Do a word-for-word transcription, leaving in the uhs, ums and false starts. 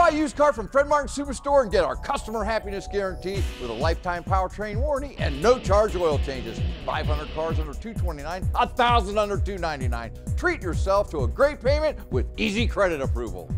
buy a used car from Fred Martin Superstore and get our customer happiness guarantee with a lifetime powertrain warranty and no charge oil changes. five hundred cars under two twenty-nine, one thousand under two ninety-nine. Treat yourself to a great payment with easy credit approval.